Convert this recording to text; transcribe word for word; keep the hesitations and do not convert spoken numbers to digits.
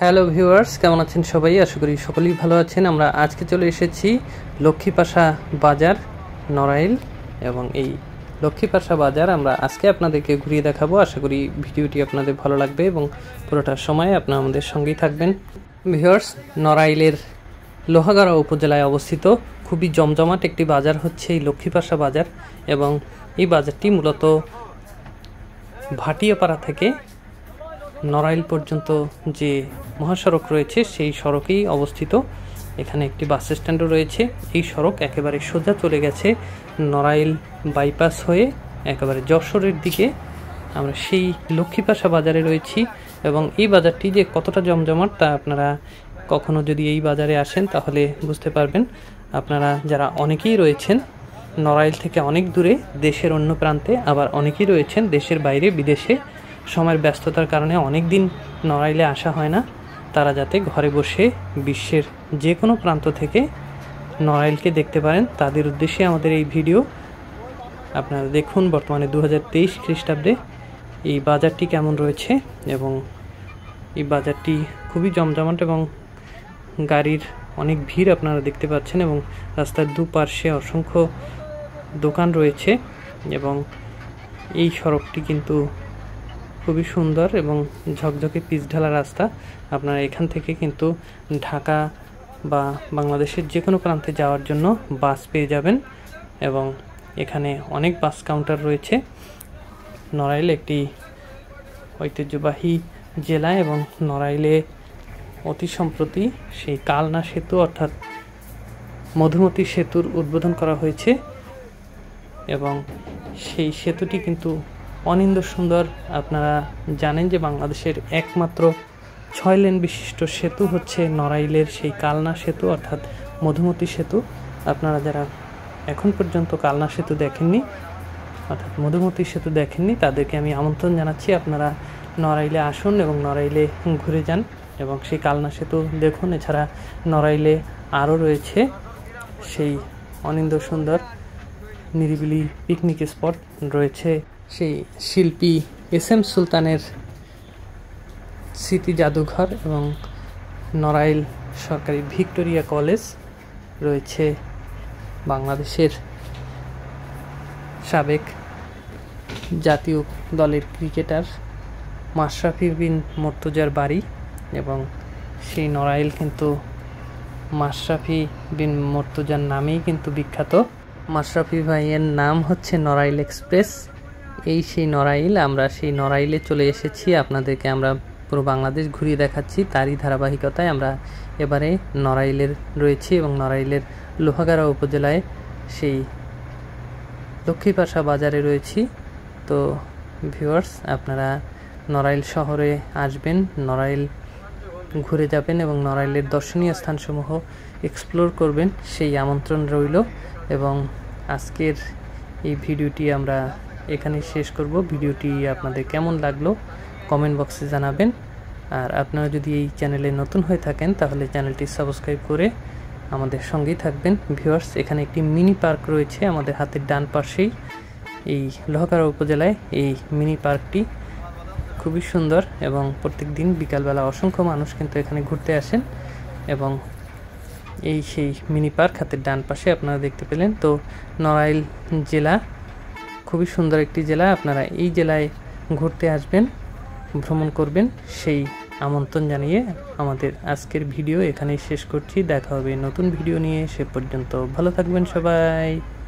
Hello viewers, কেমন আছেন সবাই? আশা করি সকলেই ভালো আছেন। আমরা আজকে চলে এসেছি লক্ষ্মীপাশা বাজার নড়াইল, এবং এই লক্ষ্মীপাশা বাজার আমরা আজকে আপনাদেরকে ঘুরিয়ে দেখাবো। আশা করি ভিডিওটি আপনাদের ভালো লাগবে এবং পুরোটা সময় আপনারা আমাদের সঙ্গেই থাকবেন। ভিউয়ার্স, নড়াইলের লোহাগাড়া উপজেলায় অবস্থিত খুবই জমজমাট একটি বাজার হচ্ছে এই লক্ষ্মীপাশা বাজার, এবং এই বাজারটি মূলত ভাটিয়াপাড়া থেকে নড়াইল পর্যন্ত যে মহাসড়ক রয়েছে সেই সড়কেই অবস্থিত। এখানে একটি বাস স্ট্যান্ডও রয়েছে। এই সড়ক একেবারে সোজা চলে গেছে নড়াইল বাইপাস হয়ে একেবারে যশোরের দিকে। আমরা সেই লক্ষ্মীপাশা বাজারে রয়েছি, এবং এই বাজারটি যে কতটা জমজমাট তা আপনারা কখনো যদি এই বাজারে আসেন তাহলে বুঝতে পারবেন। আপনারা যারা অনেকেই রয়েছেন নড়াইল থেকে অনেক দূরে দেশের অন্য প্রান্তে, আবার অনেকেই রয়েছেন দেশের বাইরে বিদেশে, সময়ের ব্যস্ততার কারণে অনেক দিন নড়াইলে আসা হয় না, তারা যাতে ঘরে বসে বিশ্বের যে কোনো প্রান্ত থেকে নড়াইলকে দেখতে পারেন তাদের উদ্দেশ্যে আমাদের এই ভিডিও। আপনারা দেখুন বর্তমানে দু হাজার তেইশ খ্রিস্টাব্দে এই বাজারটি কেমন রয়েছে, এবং এই বাজারটি খুবই জমজমাট এবং গাড়ির অনেক ভিড় আপনারা দেখতে পাচ্ছেন, এবং রাস্তার দুপার্শ্বে অসংখ্য দোকান রয়েছে। এবং এই সড়কটি কিন্তু খুবই সুন্দর এবং ঝকঝকে পিচঢালা রাস্তা। আপনারা এখান থেকে কিন্তু ঢাকা বা বাংলাদেশের যে কোনো প্রান্তে যাওয়ার জন্য বাস পেয়ে যাবেন, এবং এখানে অনেক বাস কাউন্টার রয়েছে। নড়াইল একটি ঐতিহ্যবাহী জেলা, এবং নড়াইলে অতি সম্প্রতি সেই কালনা সেতু অর্থাৎ মধুমতি সেতুর উদ্বোধন করা হয়েছে, এবং সেই সেতুটি কিন্তু অনিন্দ সুন্দর। আপনারা জানেন যে বাংলাদেশের একমাত্র ছয় লেন বিশিষ্ট সেতু হচ্ছে নড়াইলের সেই কালনা সেতু অর্থাৎ মধুমতি সেতু। আপনারা যারা এখন পর্যন্ত কালনা সেতু দেখেননি অর্থাৎ মধুমতি সেতু দেখেননি তাদেরকে আমি আমন্ত্রণ জানাচ্ছি, আপনারা নড়াইলে আসুন এবং নড়াইলে ঘুরে যান এবং সেই কালনা সেতু দেখুন। এছাড়া নড়াইলে আরও রয়েছে সেই অনিন্দ সুন্দর নিরিবিলি পিকনিক স্পট রয়েছে, সেই শিল্পী এস এম সুলতানের স্মৃতি জাদুঘর, এবং নড়াইল সরকারি ভিক্টোরিয়া কলেজ রয়েছে। বাংলাদেশের সাবেক জাতীয় দলের ক্রিকেটার মাশরাফি বিন মুর্তজার বাড়ি, এবং সেই নড়াইল কিন্তু মাশরাফি বিন মুর্তজার নামেই কিন্তু বিখ্যাত। মাশরাফি ভাইয়ের নাম হচ্ছে নড়াইল এক্সপ্রেস। এই সেই নড়াইল, আমরা সেই নড়াইলে চলে এসেছি, আপনাদেরকে আমরা পুরো বাংলাদেশ ঘুরিয়ে দেখাচ্ছি। তারই ধারাবাহিকতায় আমরা এবারে নড়াইলের রয়েছি, এবং নড়াইলের লোহাগাড়া উপজেলায় সেই লক্ষ্মীপাশা বাজারে রয়েছি। তো ভিউয়ার্স, আপনারা নড়াইল শহরে আসবেন, নড়াইল ঘুরে যাবেন এবং নড়াইলের দর্শনীয় স্থানসমূহ এক্সপ্লোর করবেন, সেই আমন্ত্রণ রইল। এবং আজকের এই ভিডিওটি আমরা এখানে শেষ করব। ভিডিওটি আপনাদের কেমন লাগলো কমেন্ট বক্সে জানাবেন, আর আপনারা যদি এই চ্যানেলে নতুন হয়ে থাকেন তাহলে চ্যানেলটি সাবস্ক্রাইব করে আমাদের সঙ্গেই থাকবেন। ভিউয়ার্স, এখানে একটি মিনি পার্ক রয়েছে আমাদের হাতের ডান পাশেই, এই লোহাগাড়া উপজেলায় এই মিনি পার্কটি খুবই সুন্দর, এবং প্রত্যেক দিন বিকালবেলা অসংখ্য মানুষ কিন্তু এখানে ঘুরতে আসেন। এবং এই সেই মিনি পার্ক হাতের ডান পাশে আপনারা দেখতে পেলেন। তো নড়াইল জেলা খুবই সুন্দর একটি জেলা, আপনারা এই জেলায় ঘুরতে আসবেন, ভ্রমণ করবেন, সেই আমন্ত্রণ জানিয়ে আমাদের আজকের ভিডিও এখানেই শেষ করছি। দেখা হবে নতুন ভিডিও নিয়ে, সে পর্যন্ত ভালো থাকবেন সবাই।